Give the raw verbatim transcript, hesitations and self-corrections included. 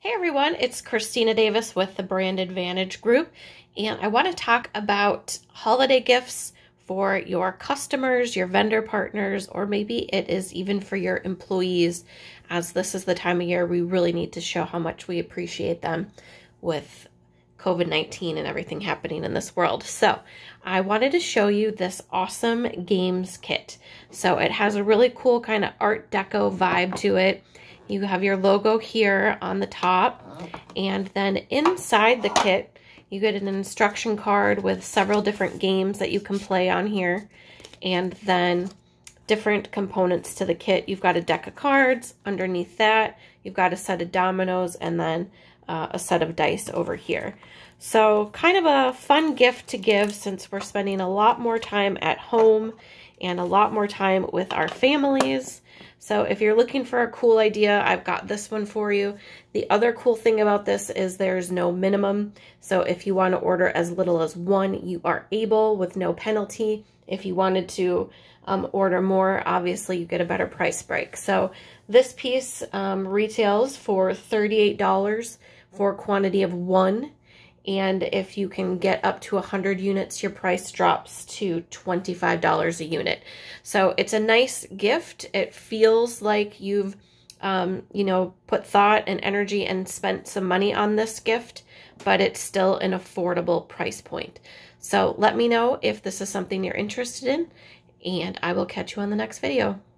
Hey everyone, it's Christina Davis with the Brand Advantage Group, and I want to talk about holiday gifts for your customers, your vendor partners, or maybe it is even for your employees, as this is the time of year we really need to show how much we appreciate them with COVID nineteen and everything happening in this world. So I wanted to show you this awesome games kit. So it has a really cool kind of Art Deco vibe to it. You have your logo here on the top, and then inside the kit you get an instruction card with several different games that you can play on here, and then different components to the kit. You've got a deck of cards underneath that, you've got a set of dominoes, and then uh, a set of dice over here. So kind of a fun gift to give since we're spending a lot more time at home and a lot more time with our families. So if you're looking for a cool idea, I've got this one for you. The other cool thing about this is there's no minimum. So if you want to order as little as one, you are able with no penalty. If you wanted to um, order more, obviously you get a better price break. So this piece um, retails for thirty-eight dollars for a quantity of one. And if you can get up to one hundred units, your price drops to twenty-five dollars a unit. So it's a nice gift. It feels like you've, um, you know, put thought and energy and spent some money on this gift, but it's still an affordable price point. So let me know if this is something you're interested in, and I will catch you on the next video.